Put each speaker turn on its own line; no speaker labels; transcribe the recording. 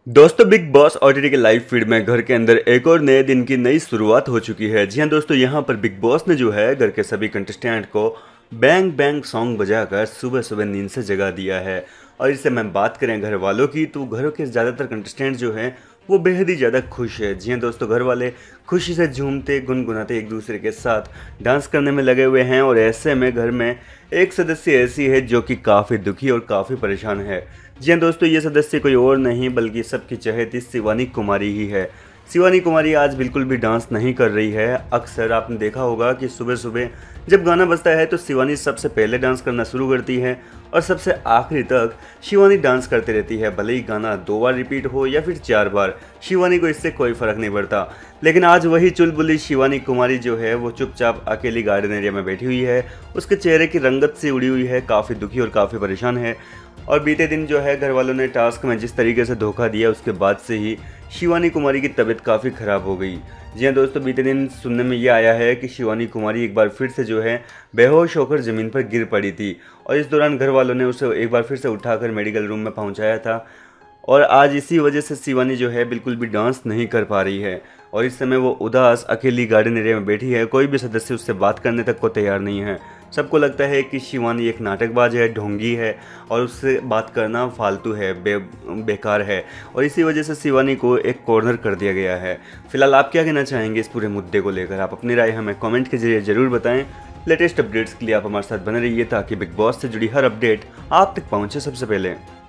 दोस्तों, Bigg Boss OTT के live feed में घर के अंदर एक और नए दिन की नई शुरुआत हो चुकी है। जी हां दोस्तों, यहां पर बिग बॉस ने जो है घर के सभी कंटेस्टेंट को बैंग बैंग सॉन्ग बजाकर सुबह सुबह नींद से जगा दिया है। और इससे मैं बात करें घर वालों की, तो घरों के ज़्यादातर कंटेस्टेंट जो हैं वो बेहद ही ज़्यादा खुश है। जी हां दोस्तों, घर वाले खुशी से झूमते गुनगुनाते एक दूसरे के साथ डांस करने में लगे हुए हैं। और ऐसे में घर में एक सदस्य ऐसी है जो कि काफ़ी दुखी और काफ़ी परेशान है। जी हाँ दोस्तों, ये सदस्य कोई और नहीं बल्कि सबकी चहेती शिवानी कुमारी ही है। शिवानी कुमारी आज बिल्कुल भी डांस नहीं कर रही है। अक्सर आपने देखा होगा कि सुबह सुबह जब गाना बजता है तो शिवानी सबसे पहले डांस करना शुरू करती है और सबसे आखिरी तक शिवानी डांस करती रहती है। भले ही गाना 2 बार रिपीट हो या फिर 4 बार, शिवानी को इससे कोई फ़र्क नहीं पड़ता। लेकिन आज वही चुलबुली शिवानी कुमारी जो है वो चुपचाप अकेली गार्डन एरिया में बैठी हुई है। उसके चेहरे की रंगत से उड़ी हुई है, काफ़ी दुखी और काफ़ी परेशान है। और बीते दिन जो है घर वालों ने टास्क में जिस तरीके से धोखा दिया उसके बाद से ही शिवानी कुमारी की तबीयत काफ़ी ख़राब हो गई। जी हाँ दोस्तों, बीते दिन सुनने में ये आया है कि शिवानी कुमारी एक बार फिर से जो है बेहोश होकर ज़मीन पर गिर पड़ी थी। और इस दौरान घर वालों ने उसे एक बार फिर से उठाकर मेडिकल रूम में पहुंचाया था। और आज इसी वजह से शिवानी जो है बिल्कुल भी डांस नहीं कर पा रही है। और इस समय वो उदास अकेली गार्डन एरिया में बैठी है। कोई भी सदस्य उससे बात करने तक को तैयार नहीं है। सबको लगता है कि शिवानी एक नाटकबाज है, ढोंगी है और उससे बात करना फालतू है, बेकार है। और इसी वजह से शिवानी को एक कॉर्नर कर दिया गया है। फिलहाल आप क्या कहना चाहेंगे इस पूरे मुद्दे को लेकर? आप अपनी राय हमें कमेंट के जरिए ज़रूर बताएं। लेटेस्ट अपडेट्स के लिए आप हमारे साथ बने रहिए ताकि बिग बॉस से जुड़ी हर अपडेट आप तक पहुंचे सबसे पहले।